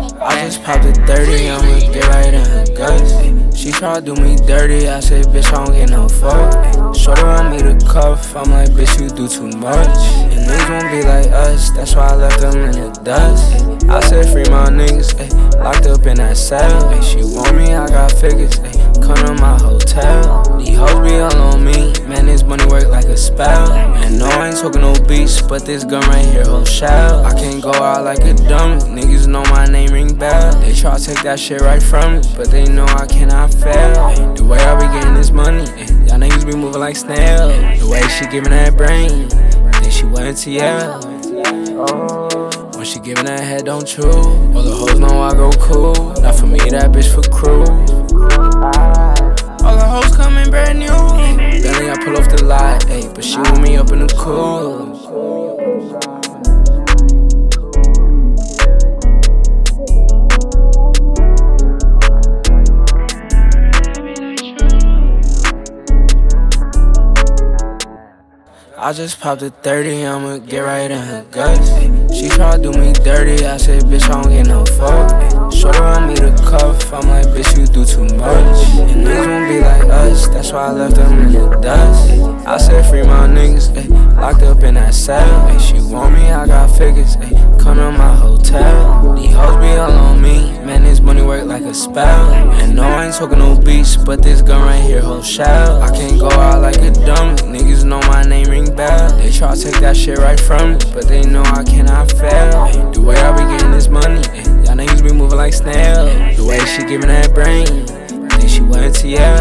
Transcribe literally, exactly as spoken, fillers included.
I just popped a thirty, I'ma get right in her guts. She tryna do me dirty, I said, bitch, I don't get no fuck. Shorty want me to cuff, I'm like, bitch, you do too much. And niggas won't be like us, that's why I left them in the dust. I said, free my niggas, ayy, locked up in that cell. Ay, she want me, I got figures, ayy, come to my hotel. These hoes be all on me, man, this money work like a spell. And no, I ain't talking no beats, but this gun right here, whole shell. I can't go out like a dummy, niggas know my name ring bell. They try to take that shit right from me, but they know I cannot fail. Ay, the way I be getting this money, ay, y'all niggas be moving like snail. The way she giving that brain, then she went to yell. When she giving that head, don't chew. All the hoes know I go cool. Not for me, that bitch for crew. All the hoes coming brand new. Bentley, I pull off the lot, ayy, but she want me up in the cool. I just popped a thirty, I'ma get right in her guts. She tryna do me dirty, I said, bitch, I don't get no fuck. Shorty want me to cuff, I'm like, bitch, you do too much. And niggas won't be like us, that's why I left them in the dust. I said, free my niggas, ayy, locked up in that cell. Ay, she want me, I got figures, ayy, come to my hotel. These hoes be all on me, man, this money work like a spell. And no, I ain't talking no beats, but this gun right here, whole shell. I can't go out like a dummy, niggas know my name ring bell. They try to take that shit right from me, but they know I cannot fail. Ay, the way I be getting this money, ay, y'all niggas be moving like snail. The way she giving that brain, then she went to yell.